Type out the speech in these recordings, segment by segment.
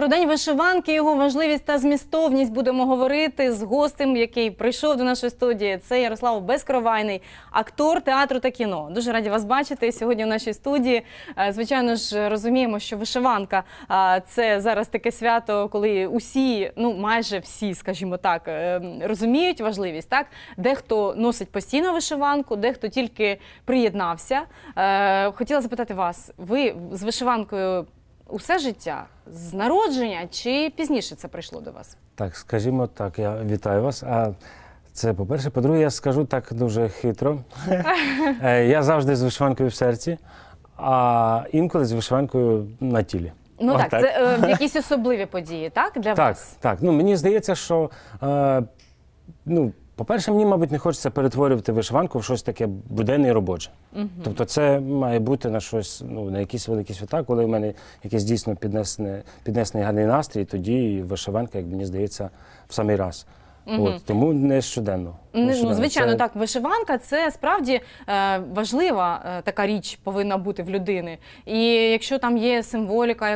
Про День вишиванки, його важливість та змістовність будемо говорити з гостем, який прийшов до нашої студії. Це Ярослав Безкровайний, актор театру та кіно. Дуже раді вас бачити сьогодні в нашій студії. Звичайно ж, розуміємо, що вишиванка – це зараз таке свято, коли усі, ну майже всі, скажімо так, розуміють важливість. Так? Дехто носить постійно вишиванку, дехто тільки приєднався. Хотіла запитати вас, ви з вишиванкою усе життя, з народження, чи пізніше це прийшло до вас? Так, скажімо так, я вітаю вас. Це по-перше. По-друге, я скажу так дуже хитро. Я завжди з вишиванкою в серці, а інколи з вишиванкою на тілі. Ну так, це якісь особливі події, так, для вас? Так. Ну, мені здається, що, по-перше, мені, мабуть, не хочеться перетворювати вишиванку в щось таке буденне і робоче. Тобто це має бути на щось, на якісь великі свята, коли в мене якийсь дійсно піднесений гарний настрій, тоді вишиванка, як мені здається, в самий раз. Тому не щоденно. Звичайно, так, вишиванка – це справді важлива така річ повинна бути в людини. І якщо там є символіка,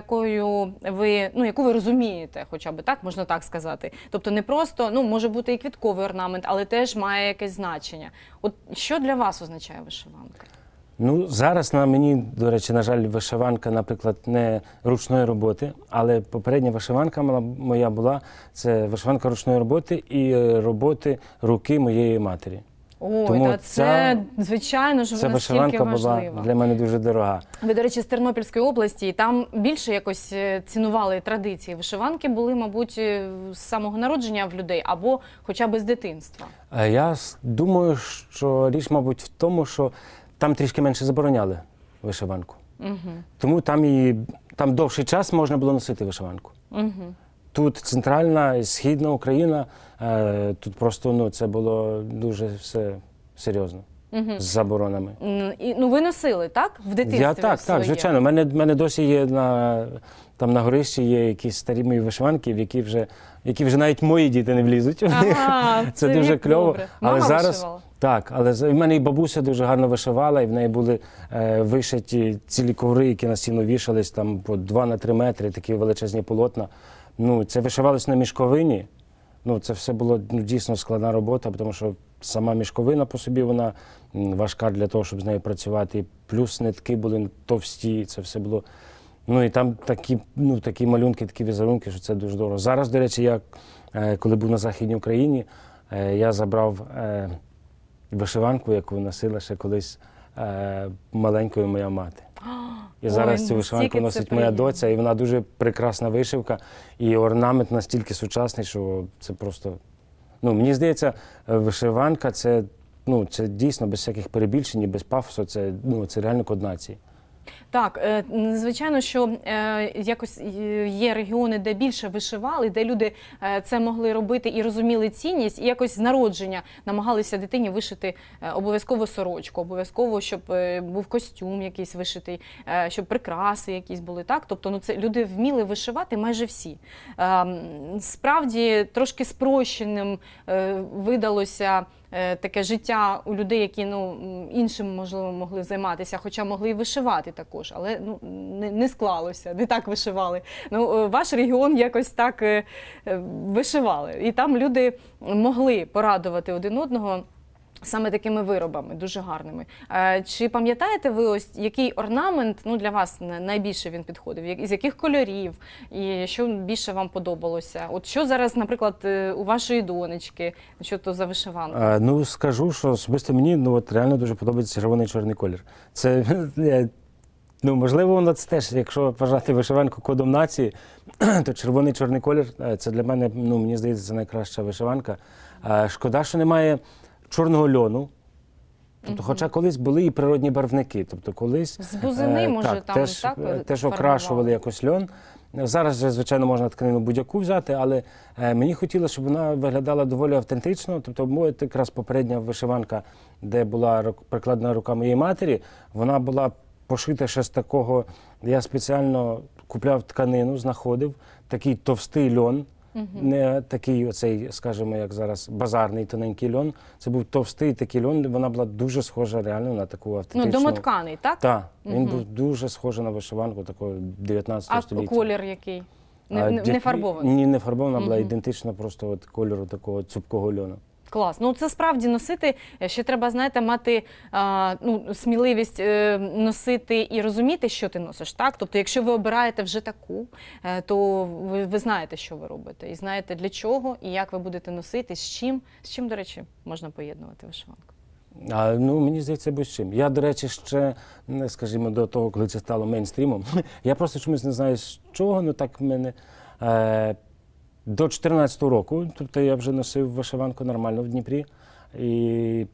яку ви розумієте, хоча б так, можна так сказати. Тобто не просто, може бути і квітковий орнамент, але теж має якесь значення. От що для вас означає вишиванка? Зараз на мені, до речі, на жаль, вишиванка, наприклад, не ручної роботи, але попередня вишиванка моя була, це вишиванка ручної роботи і роботи руки моєї матері. Ой, це, звичайно ж, настільки важливо. Ця вишиванка була для мене дуже дорога. Ви, до речі, з Тернопільської області, і там більше якось цінували традиції. Вишиванки були, мабуть, з самого народження в людей, або хоча б з дитинства. Я думаю, що річ, мабуть, в тому, що там трішки менше забороняли вишиванку. Тому там довший час можна було носити вишиванку. Тут центральна, східна Україна, тут просто це було дуже все серйозно, з заборонами. Ви носили, так? В дитинстві? Так, звичайно. У мене досі є там на горищі є якісь старі мої вишиванки, які вже навіть мої діти не влізуть. Це дуже кльово. Мама вишивала? Так, але в мене і бабуся дуже гарно вишивала, і в неї були вишиті цілі коври, які на стіну вішались, там по 2 на 3 метри, такі величезні полотна. Це вишивалось на мішковині. Це все було дійсно складна робота, тому що сама мішковина по собі, вона важка для того, щоб з нею працювати. І плюс нитки були товсті, це все було. І там такі малюнки, такі візерунки, що це дуже дорого. Зараз, до речі, я, коли був на Західній Україні, я забрав вишиванку, яку носила ще колись маленькою моя мати. І зараз цю вишиванку носить моя доця, і вона дуже прекрасна вишивка, і орнамент настільки сучасний, що це просто... Мені здається, вишиванка – це дійсно без всяких перебільшень, без пафосу, це реально код нації. Так, звичайно, що якось є регіони, де більше вишивали, де люди це могли робити і розуміли цінність, і якось з народження намагалися дитині вишити обов'язково сорочку, обов'язково, щоб був костюм якийсь вишитий, щоб прикраси якісь були, так? Тобто, це люди вміли вишивати майже всі. Справді, трошки спрощеним видалося таке життя у людей, які іншим, можливо, могли займатися, хоча могли і вишивати також, але не склалося, не так вишивали. Ваш регіон якось так вишивали, і там люди могли порадувати один одного саме такими виробами, дуже гарними. Чи пам'ятаєте ви, ось який орнамент для вас найбільше він підходив? З яких кольорів? І що більше вам подобалося? От що зараз, наприклад, у вашої донечки? Що то за вишиванка? Скажу, що особисто мені реально дуже подобається червоний чорний колір. Це, можливо, воно це теж, якщо вважати вишиванку кодом нації, то червоний чорний колір – це для мене, мені здається, це найкраща вишиванка. Шкода, що немає чорного льону, хоча колись були і природні барвники. Тобто колись з бузини, може, там теж окрашували якось льон. Зараз, звичайно, можна тканину будь-яку взяти, але мені хотілося, щоб вона виглядала доволі автентично. Тобто, моя якраз попередня вишиванка, де була прикладена рука моєї матері, вона була пошита ще з такого, я спеціально купляв тканину, знаходив, такий товстий льон. Не такий оцей, скажімо, як зараз, базарний тоненький льон. Це був товстий такий льон, вона була дуже схожа реально на таку автентичну... домотканий, так? Так, він був дуже схожий на вишиванку такого 19 століття. А колір який? Не фарбована? Ні, не фарбована, була ідентична просто от кольору такого цупкого льону. Клас. Ну це справді носити, ще треба, знаєте, мати сміливість носити і розуміти, що ти носиш, так? Тобто, якщо ви обираєте вже таку, то ви знаєте, що ви робите, і знаєте для чого, і як ви будете носити, з чим, до речі, можна поєднувати вишиванку. Ну, мені здається, будь-чим. Я, до речі, ще, скажімо, до того, коли це стало мейнстрімом, я просто чомусь не знаю, з чого, ну так в мене... До 14-го року, тобто я вже носив вишиванку нормально в Дніпрі. І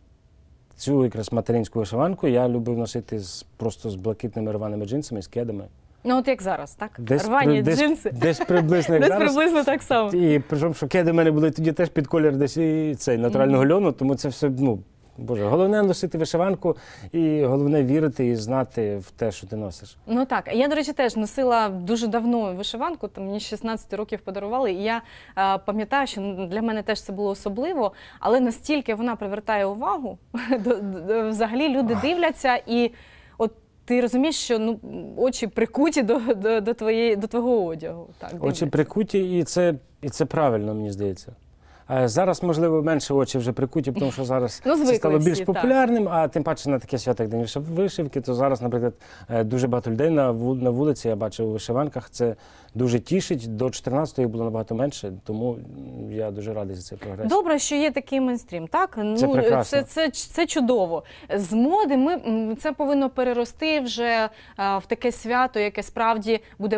цю якраз материнську вишиванку я любив носити просто з блакитними рваними джинсами, з кедами. Ну от як зараз, так? Рвані джинси. Десь приблизно як Десь зараз. приблизно так само. І причому, що кеди в мене були тоді теж під колір десь і цей натурального льону, тому це все, ну, Боже, головне носити вишиванку і головне вірити і знати в те, що ти носиш. Ну так, я, до речі, теж носила дуже давно вишиванку, там мені 16 років подарували, і я пам'ятаю, що для мене теж це було особливо, але настільки вона привертає увагу, взагалі люди дивляться, і от ти розумієш, що ну, очі прикуті до твого одягу. Так, очі прикуті, і це правильно, мені здається. Зараз, можливо, менше очі вже прикуті, тому що зараз це стало більш популярним, а тим паче на таке свято, як День вишивки, то зараз, наприклад, дуже багато людей на вулиці, я бачив у вишиванках, це дуже тішить. До 14-го їх було набагато менше, тому я дуже радий за цей прогрес. Добре, що є такий мейнстрім, так? Це прекрасно. Це чудово. З моди це повинно перерости вже в таке свято, яке справді буде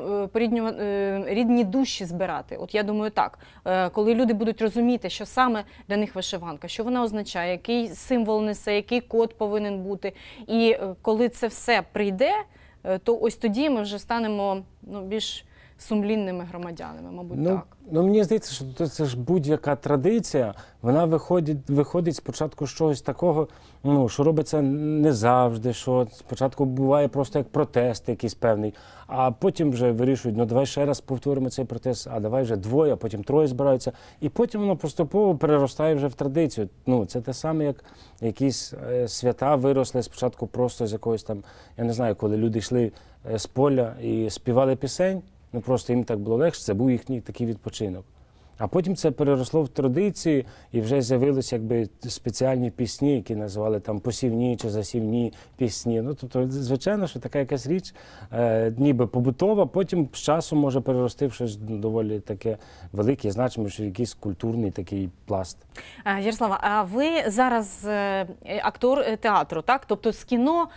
рідні душі збирати. От я думаю так, коли люди будуть розуміти, що саме для них вишиванка, що вона означає, який символ несе, який код повинен бути. І коли це все прийде, то ось тоді ми вже станемо більш сумлінними громадянами, мабуть, так. Ну, мені здається, що це ж будь-яка традиція, вона виходить спочатку з чогось такого, ну, що робиться не завжди, що спочатку буває просто як протест якийсь певний, а потім вже вирішують, ну давай ще раз повторимо цей протест, а давай вже двоє, а потім троє збираються, і потім воно поступово переростає вже в традицію. Ну, це те саме, як якісь свята виросли спочатку просто з якогось там, я не знаю, коли люди йшли з поля і співали пісень, ну просто їм так було легше, це був їхній такий відпочинок. А потім це переросло в традиції і вже з'явилися якби спеціальні пісні, які називали там посівні чи засівні пісні. Ну, тобто, звичайно, що така якась річ ніби побутова, потім з часом може перерости в щось доволі таке велике, значимо, що якийсь культурний такий пласт. Ярослава, а ви зараз актор театру, так? Тобто з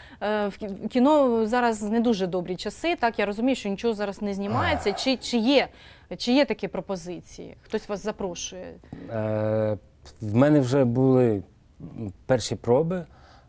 кіно зараз не дуже добрі часи, так? Я розумію, що нічого зараз не знімається. Чи є такі пропозиції? Хтось вас запрошує? В мене вже були перші проби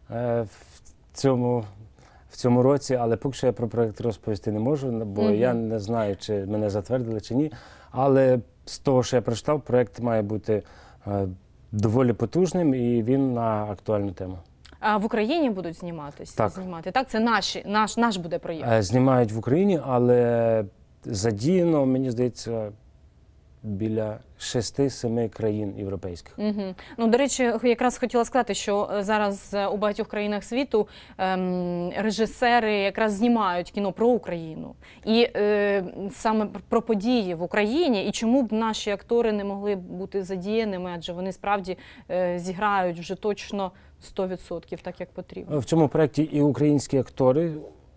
в цьому році, але поки що я про проєкт розповісти не можу, бо я не знаю, чи мене затвердили, чи ні. Але з того, що я прочитав, проєкт має бути доволі потужним і він на актуальну тему. А в Україні будуть зніматися? Так, це наш буде проєкт. Знімають в Україні, але задіяно, мені здається, біля 6-7 країн європейських. Ну, до речі, якраз хотіла сказати, що зараз у багатьох країнах світу режисери якраз знімають кіно про Україну. І саме про події в Україні, і чому б наші актори не могли бути задіяними, адже вони справді зіграють вже точно 100%, так як потрібно. В цьому проєкті і українські актори,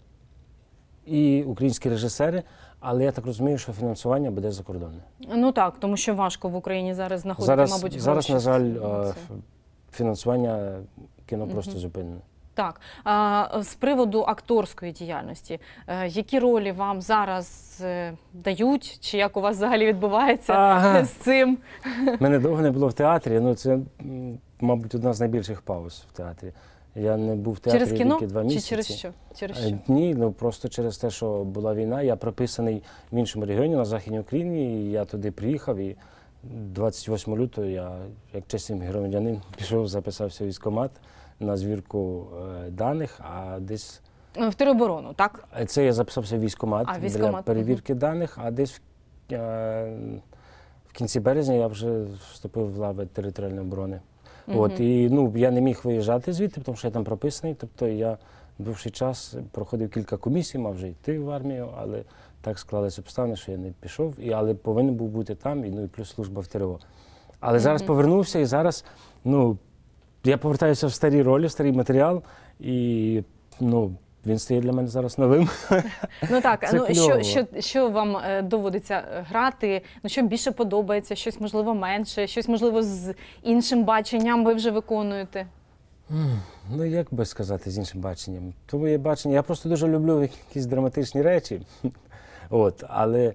і українські режисери, але я так розумію, що фінансування буде закордонне. Ну так, тому що важко в Україні зараз знаходити, мабуть, гроші. Зараз, на жаль, фінансування кіно просто зупинене. Так. З приводу акторської діяльності, які ролі вам зараз дають? Чи як у вас взагалі відбувається з цим? Мене довго не було в театрі. Ну, це, мабуть, одна з найбільших пауз в театрі. Я не був в театрі тільки 2 місяці. Чи через що? Ні, ну просто через те, що була війна. Я прописаний в іншому регіоні, на Західній Україні, і я туди приїхав, і 28 лютого я, як чесний громадянин, пішов, записався в військкомат на звірку даних, а десь... В тероборону, так? Це я записався в військкомат для перевірки даних, а десь в кінці березня я вже вступив в лави територіальної оборони. От, і ну, я не міг виїжджати звідти, тому що я там прописаний. Тобто я довший час проходив кілька комісій, мав вже йти в армію, але так склалися обставини, що я не пішов, але повинен був бути там, і, ну, і плюс служба в ТРО. Але зараз повернувся, і зараз, ну, я повертаюся в старі ролі, в старий матеріал, і, ну, він стає для мене зараз новим. Ну так, Це ну кльово. що вам доводиться грати? Ну що більше подобається, щось можливо менше, щось можливо з іншим баченням ви вже виконуєте? Ну, як би сказати, з іншим баченням. То моє бачення, я просто дуже люблю якісь драматичні речі. От, але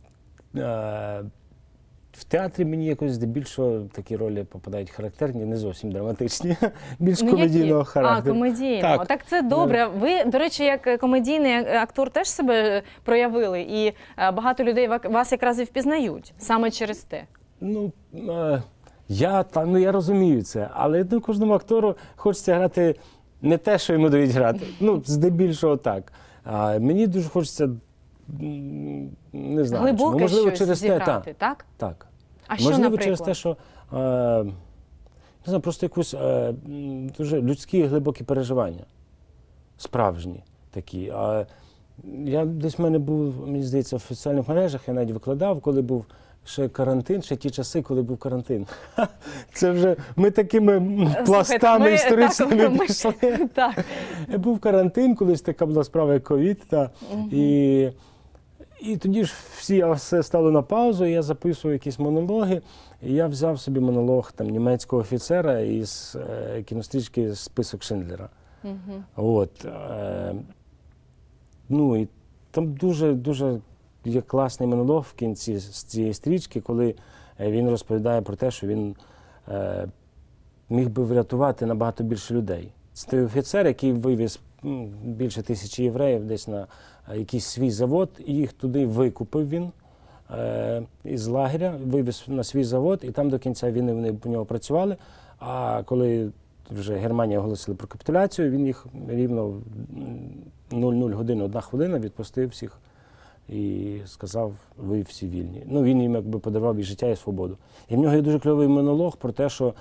в театрі мені якось здебільшого такі ролі попадають характерні, не зовсім драматичні, більш комедійного які? характеру. А, комедійного. Так це добре. Ви, до речі, як комедійний актор теж себе проявили, і багато людей вас якраз і впізнають саме через те. Ну, я розумію це, але, ну, кожному актору хочеться грати не те, що йому дають грати. Ну, здебільшого так. Мені дуже хочеться, не знаю, Глибоке можливо, щось через зіграти, так? Так. А що, Можливо, наприклад? через те, що не знаю, просто якусь дуже людські глибокі переживання. Справжні такі. Я десь в мене був, мені здається, в соціальних мережах, я навіть викладав, коли був ще карантин, ще ті часи, коли був карантин. Це вже ми такими пластами історичними пішли. Так. Був карантин, колись така була справа, як ковід. І тоді ж все стало на паузу, і я записував якісь монологи. І я взяв собі монолог там, німецького офіцера із кінострічки «Список Шиндлера». От. Ну, і там дуже є класний монолог в кінці з цієї стрічки, коли він розповідає про те, що він міг би врятувати набагато більше людей. Це той офіцер, який вивіз більше 1000 євреїв десь на якийсь свій завод, і їх туди викупив він із лагеря, вивіз на свій завод, і там до кінця війни вони у нього працювали. А коли вже Германія оголосила про капітуляцію, він їх рівно 00 годин, 1 хвилина відпустив всіх і сказав, ви всі вільні. Ну, він їм якби подарував і життя, і свободу. І в нього є дуже кльовий монолог про те, що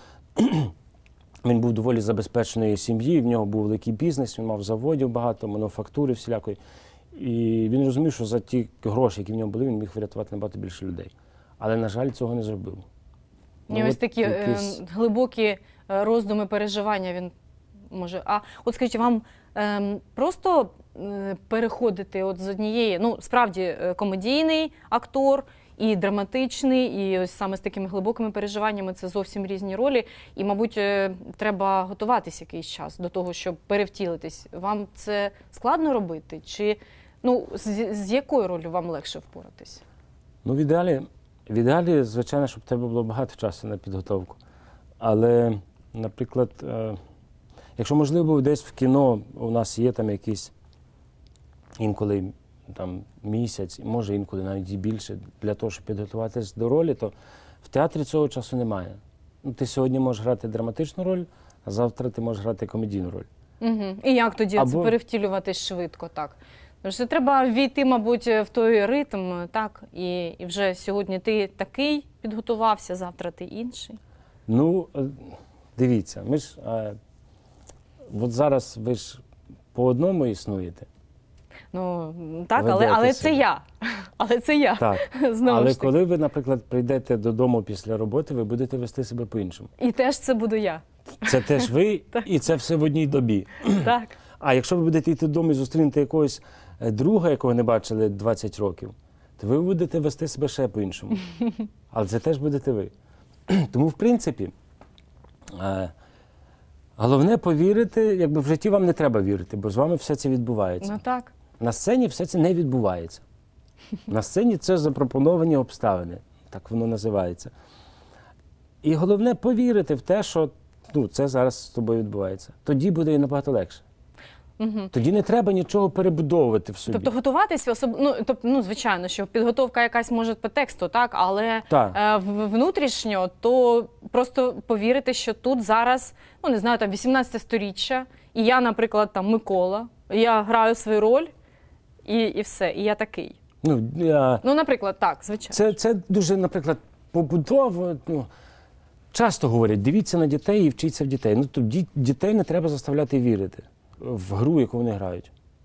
він був доволі забезпеченої сім'ї, в нього був великий бізнес, він мав заводів багато, мануфактури всілякої. І він розумів, що за ті гроші, які в ньому були, він міг врятувати набагато більше людей. Але, на жаль, цього не зробив. І ось такі глибокі роздуми, переживання він може. А от скажіть, вам просто переходити от з однієї, ну, справді, комедійний актор, і драматичний, і ось саме з такими глибокими переживаннями це зовсім різні ролі. І, мабуть, треба готуватися якийсь час до того, щоб перевтілитись. Вам це складно робити? Чи, ну, з якою ролью вам легше впоратись? Ну, в ідеалі, звичайно, щоб в тебе було багато часу на підготовку. Але, наприклад, якщо можливо, десь в кіно у нас є там якісь інколи там місяць, може інколи навіть і більше, для того, щоб підготуватись до ролі, то в театрі цього часу немає. Ну, ти сьогодні можеш грати драматичну роль, а завтра ти можеш грати комедійну роль. Угу. І як тоді це перевтілюватись швидко, так? Тому що треба ввійти, мабуть, в той ритм, так? І вже сьогодні ти такий підготувався, завтра ти інший. Ну, дивіться, ми ж, от зараз ви ж по одному існуєте. Ну, так, але це я. Але це я. Так. Знову але ж таки. коли ви, наприклад, прийдете додому після роботи, ви будете вести себе по-іншому. І теж це буду я. Це теж ви, і це все в одній добі. Так. А якщо ви будете йти додому і зустрінете якогось друга, якого не бачили 20 років, то ви будете вести себе ще по-іншому. Але це теж будете ви. Тому, в принципі, головне повірити, якби в житті вам не треба вірити, бо з вами все це відбувається. Ну так. На сцені все це не відбувається. На сцені це запропоновані обставини, так воно називається. І головне повірити в те, що це зараз з тобою відбувається. Тоді буде і набагато легше. Угу. Тоді не треба нічого перебудовувати в собі. Тобто готуватися, звичайно, що підготовка якась може по тексту, так, але внутрішньо, то просто повірити, що тут зараз, ну не знаю, там 18 сторіччя, і я, наприклад, там Микола, я граю свою роль, і все, і я такий. Ну, наприклад, так, звичайно. Це дуже, наприклад, побудово. Часто говорять, дивіться на дітей і вчіться в дітей. Ну, то дітей не треба заставляти вірити в гру, яку вони грають.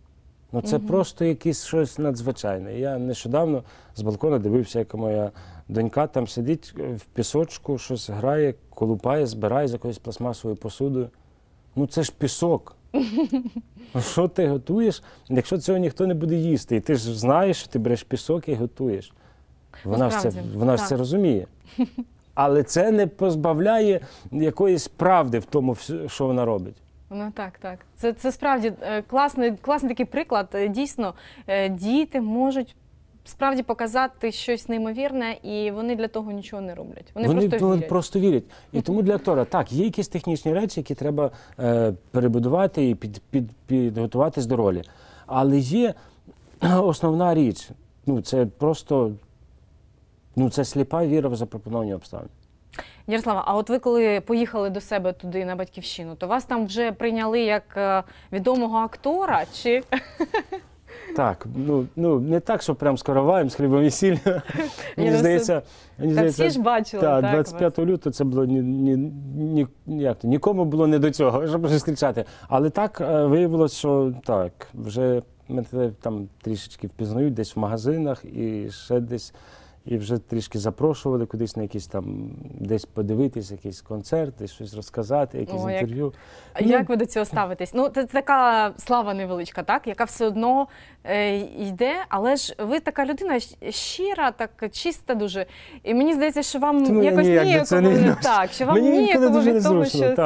Ну це просто якесь щось надзвичайне. Я нещодавно з балкона дивився, як моя донька там сидить в пісочку, щось грає, колупає, збирає з якоюсь пластмасовою посудою. Ну це ж пісок. Ну, що ти готуєш, якщо цього ніхто не буде їсти? І ти ж знаєш, що ти береш пісок і готуєш. Вона ж це розуміє. Але це не позбавляє якоїсь правди в тому, що вона робить. Ну так. Це справді класний такий приклад. Дійсно, діти можуть справді показати щось неймовірне, і вони для того нічого не роблять. Вони просто вірять. І тому для актора, так, є якісь технічні речі, які треба перебудувати і підготуватись до ролі. Але є основна річ. Ну, це просто, це сліпа віра в запропоновані обставини. Ярослава, а от ви коли поїхали до себе туди, на Батьківщину, то вас там вже прийняли як відомого актора, чи... Так, не так, що прям з короваєм, з хлібом і сіллю. Мені здається, всі ж бачили, так? 25 лютого це було нікому було не до цього, щоб зустрічати. Але так виявилось, що так, вже мене там трішечки впізнають десь в магазинах і ще десь. І вже трішки запрошували кудись на якісь там, десь подивитись, якийсь концерт, десь щось розказати, якісь інтерв'ю. Як ви до цього ставитесь? Ну, це така слава невеличка, так? Яка все одно йде, але ж ви така людина щира, так чиста дуже. І мені здається, що вам якось ніяково, так, що вам ніяково від того,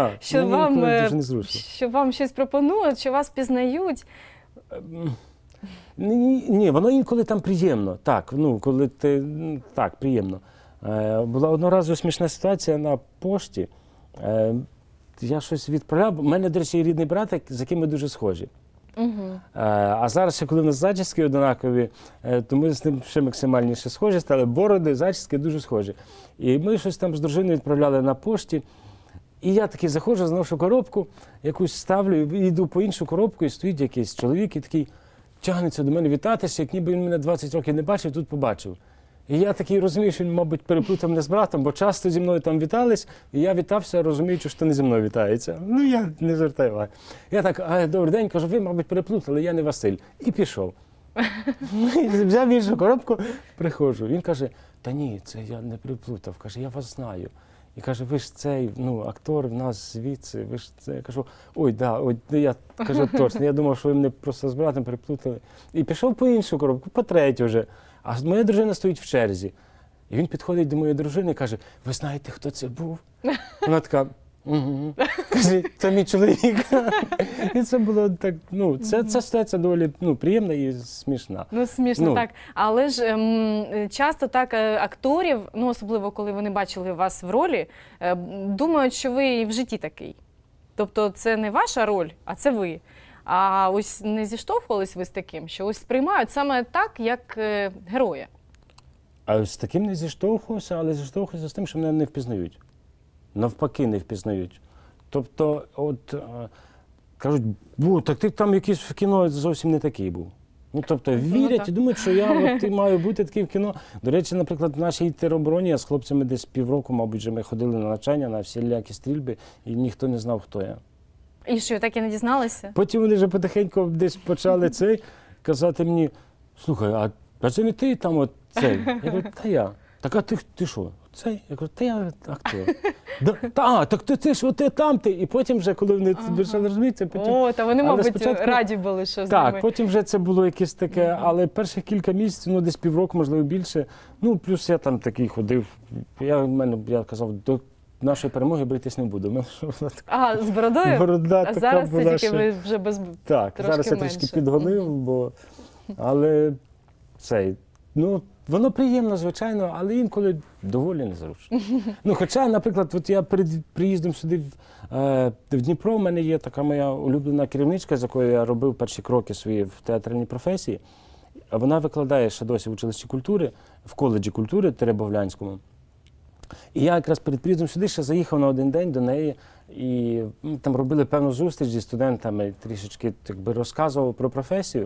що вам щось пропонують, що вас пізнають. Ні, воно інколи там приємно. Так, коли ти, так, приємно. Була одного разу смішна ситуація на пошті. Я щось відправляв. У мене, до речі, є рідний брат, з яким ми дуже схожі. А зараз, ще коли в нас зачіски однакові, то ми з ним ще максимальніше схожі стали. Бороди, зачіски дуже схожі. І ми щось там з дружиною відправляли на пошті. І я такий заходжу, зношу коробку, якусь ставлю, і йду по іншу коробку, і стоїть якийсь чоловік і такий тягнеться до мене вітатися, як ніби він мене 20 років не бачив, тут побачив. І я такий розумію, що він, мабуть, переплутав мене з братом, бо часто зі мною там вітались, і я вітався, розуміючи, що не зі мною вітається. Ну, я не звертаю уваги. Я так, добрий день, кажу, ви, мабуть, переплутали, я не Василь. І пішов. Взяв іншу коробку, приходжу. Він каже, та ні, це я не переплутав. Каже, я вас знаю. І каже, ви ж цей, актор в нас звідси, ви ж це. Я кажу, я кажу, точно, я думав, що ви мене просто з братом переплутали. І пішов по іншу коробку, по третю вже. А моя дружина стоїть в черзі. І він підходить до моєї дружини і каже, ви знаєте, хто це був? Вона така, угу. Каже, це мій чоловік. І це було так, це ситуація доволі приємна і смішна. Смішно, так. Але ж часто так акторів, особливо коли вони бачили вас в ролі, думають, що ви і в житті такий. Тобто це не ваша роль, а це ви. А ось не зіштовхувались ви з таким, що ось сприймають саме так, як героя? А з таким не зіштовхувався, але зіштовхувався з тим, що мене не впізнають. Навпаки, не впізнають. Тобто, кажуть, так ти там якийсь в кіно зовсім не такий був. Тобто, вірять і думають, що ти маю бути такий в кіно. До речі, наприклад, в нашій теробороні я з хлопцями десь півроку, мабуть, вже ми ходили на навчання, на всілякі стрільби, і ніхто не знав, хто я. І що, так і не дізналися? Потім вони вже потихеньку десь почали казати мені, слухай, а це не ти там цей? Я кажу, та я. Так, а ти що? Цей? Я кажу, та я актор. Так ти ж, ти там ти. І потім вже, коли вони почали розуміти, потім... та вони, мабуть, раді були, що з ними. Так, потім вже це було якесь таке, але перших кілька місяців, десь півроку, можливо, більше. Плюс я там такий ходив. Я казав, до нашої перемоги битись не буду. З бородою? Борода а така зараз була це тільки ви вже без так, трошки зараз я менше. трішки підголив, але воно приємно, звичайно, але інколи доволі незручно. Хоча, наприклад, я перед приїздом сюди в Дніпро, в мене є така моя улюблена керівничка, з якою я робив перші кроки свої в театральній професії. Вона викладає ще досі в училищі культури, в коледжі культури Теребовлянському. І я якраз перед приїздом сюди ще заїхав на один день до неї, і там робили певну зустріч зі студентами, трішечки розказував про професію.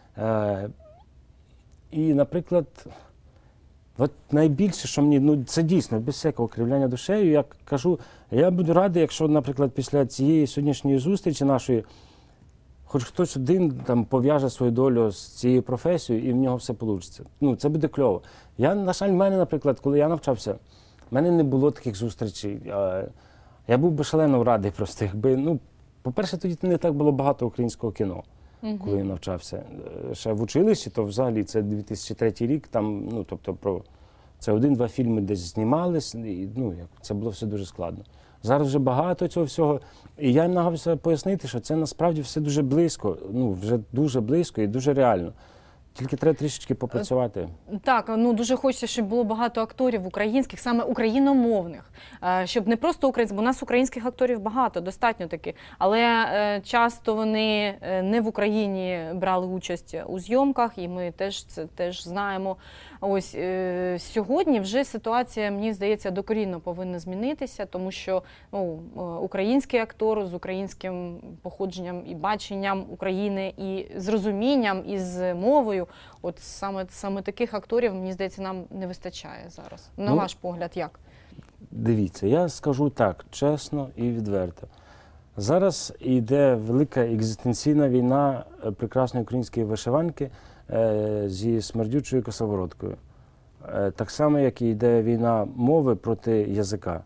І, наприклад, найбільше, що мені, це дійсно, без всякого кривляння душею, я кажу, я буду радий, якщо, наприклад, після цієї сьогоднішньої зустрічі нашої, хоч хтось один там пов'яже свою долю з цією професією, і в нього все вийде. Ну, це буде кльово. На жаль, в мене, наприклад, коли я навчався, в мене не було таких зустрічей. Я був би шалено радий просто, якби, ну, по-перше, тоді не так було багато українського кіно, коли я навчався. Ще в училищі, то взагалі це 2003 рік, там, ну, тобто, це 1-2 фільми десь знімались, і, ну, це було все дуже складно. Зараз вже багато цього всього, і я намагався пояснити, що це насправді все дуже близько, ну, вже дуже близько і дуже реально. Тільки треба трішечки попрацювати. Так, ну дуже хочеться, щоб було багато акторів українських, саме україномовних, щоб не просто українських, бо у нас українських акторів багато, достатньо таки, але часто вони не в Україні брали участь у зйомках, і ми це теж знаємо. Ось сьогодні вже ситуація, мені здається, докорінно повинна змінитися, тому що ну, український актор з українським походженням і баченням України, і з розумінням, і з мовою, от саме таких акторів, мені здається, нам не вистачає зараз. На ваш погляд, як? Дивіться, я скажу так, чесно і відверто. Зараз йде велика екзистенційна війна прекрасної української вишиванки зі смердючою косовородкою. Так само, як і йде війна мови проти язика.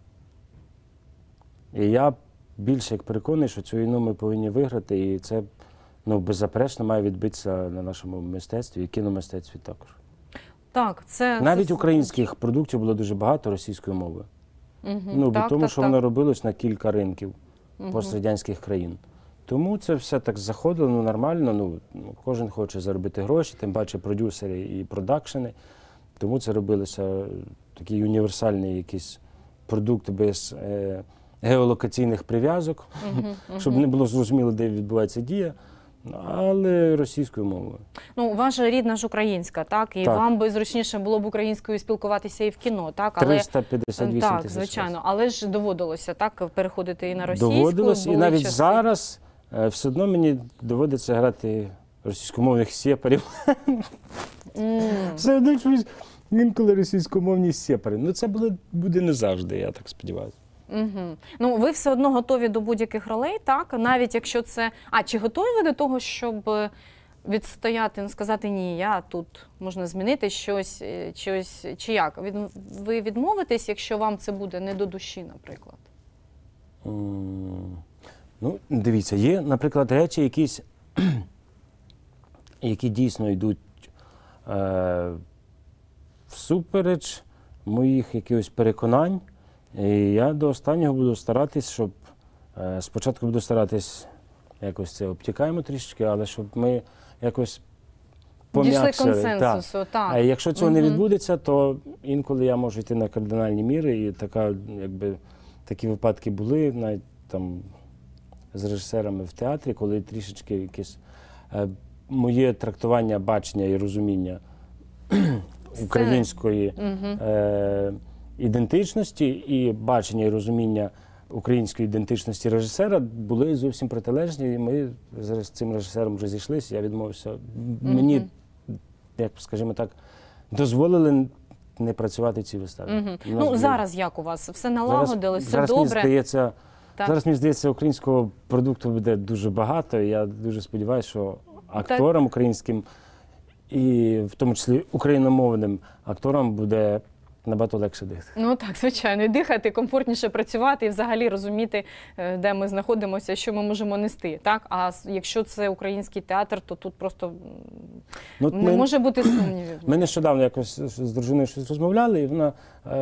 І я більше як переконаний, що цю війну ми повинні виграти, і це, ну, беззаперечно має відбитися на нашому мистецтві і кіномистецтві також. Так, навіть українських продуктів було дуже багато російською мовою. Ну, тому що воно робилось на кілька ринків пострадянських країн. Тому це все так заходило, ну, нормально, ну, кожен хоче заробити гроші, тим паче продюсери і продакшени. Тому це робилося такий універсальний якийсь продукт без геолокаційних прив'язок, щоб не було зрозуміло, де відбувається дія, але російською мовою. Ну, ваша рідна ж українська, так? І вам би зручніше було б українською спілкуватися і в кіно, так? 358 тисяч. Так, звичайно. Але ж доводилося, так, переходити і на російську? Доводилось, і навіть зараз все одно мені доводиться грати російськомовних сепарів. Все одно щось інколи російськомовні сепари. Ну, це буде не завжди, я так сподіваюся. Ну, ви все одно готові до будь-яких ролей, так? Навіть якщо це... чи готові ви до того, щоб відстояти, сказати, ні, я тут, можна змінити щось, чи як? Ви відмовитесь, якщо вам це буде не до душі, наприклад? Ну, дивіться, є, наприклад, речі якісь, які дійсно йдуть всупереч моїх якихось переконань. І я до останнього буду старатись, щоб спочатку буду старатись якось це обтікаємо трішечки, але щоб ми якось пом'якшили. Дійшли консенсусу, так. А якщо цього не відбудеться, то інколи я можу йти на кардинальні міри, і такі випадки були навіть там з режисерами в театрі, коли трішечки якесь моє трактування, бачення і розуміння української ідентичності і бачення і розуміння української ідентичності режисера були зовсім протилежні, і ми з цим режисером вже зійшлися, я відмовився. Мені, як скажімо так, дозволили не працювати в цій виставі. Ну, зараз як у вас? Все налагодилось, все добре? Зараз, мені здається, українського продукту буде дуже багато, і я дуже сподіваюся, що акторам українським, і в тому числі україномовним акторам буде набагато легше дихати. Ну так, звичайно, і дихати, комфортніше працювати і взагалі розуміти, де ми знаходимося, що ми можемо нести. Так? А якщо це український театр, то тут просто не може бути сумнівів. Ми нещодавно якось з дружиною щось розмовляли, і вона,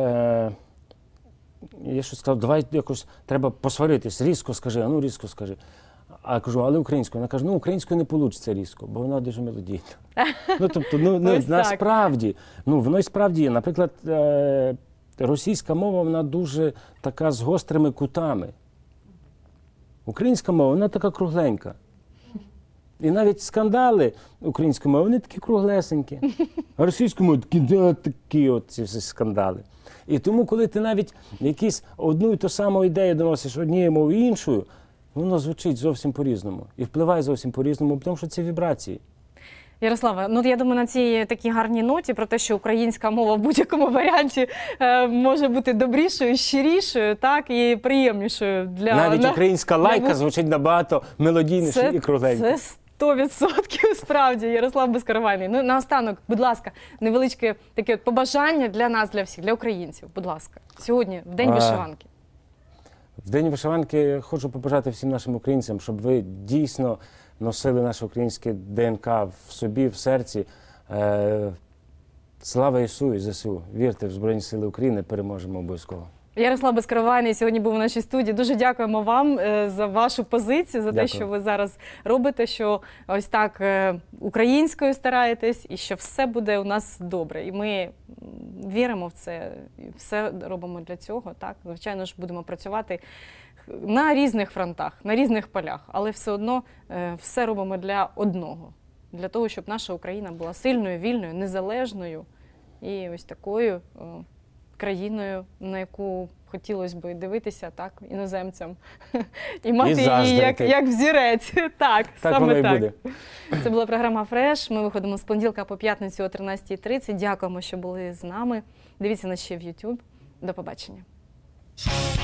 я щось сказав, давай якось треба посваритись, різко скажи, різко скажи. А я кажу, але українською. Вона каже, українською не вийде різко, бо вона дуже мелодійна. Тобто, насправді, воно і справді є. Наприклад, російська мова, вона дуже така з гострими кутами. Українська мова, вона така кругленька. І навіть скандали української мови, вони такі круглесенькі. А російською мовою такі ці всі скандали. І тому, коли ти навіть якісь одну і ту саму ідею доносиш однією мовою іншою, воно звучить зовсім по-різному і впливає зовсім по-різному, тому що це вібрації. Ярослава, ну я думаю, на цій такій гарній ноті про те, що українська мова в будь-якому варіанті може бути добрішою, щирішою, так, і приємнішою для Навіть українська лайка для- звучить набагато мелодійніше і кругленьше. Це 100% справді, Ярослав Безкоровайний. Ну, наостанок, будь ласка, невеличке таке от побажання для нас, для всіх, для українців, будь ласка, сьогодні, в День вишиванки. В День вишиванки хочу побажати всім нашим українцям, щоб ви дійсно носили наше українське ДНК в собі, в серці. Слава Ісу і ЗСУ! Вірте в Збройні Сили України, переможемо обов'язково. Ярослав Безкоровайний сьогодні був у нашій студії. Дуже дякуємо вам за вашу позицію, за те, Дякую. що ви зараз робите, що ось так українською стараєтесь і що все буде у нас добре. І ми віримо в це, і все робимо для цього. Так, звичайно ж, будемо працювати на різних фронтах, на різних полях, але все одно все робимо для одного. Для того, щоб наша Україна була сильною, вільною, незалежною і ось такою країною, на яку хотілося б дивитися так, іноземцям і мати її заздрити. як взірець. Так, Так саме воно і так. буде. Це була програма «Фреш». Ми виходимо з понеділка по п'ятницю о 13:30. Дякуємо, що були з нами. Дивіться нас ще в YouTube. До побачення.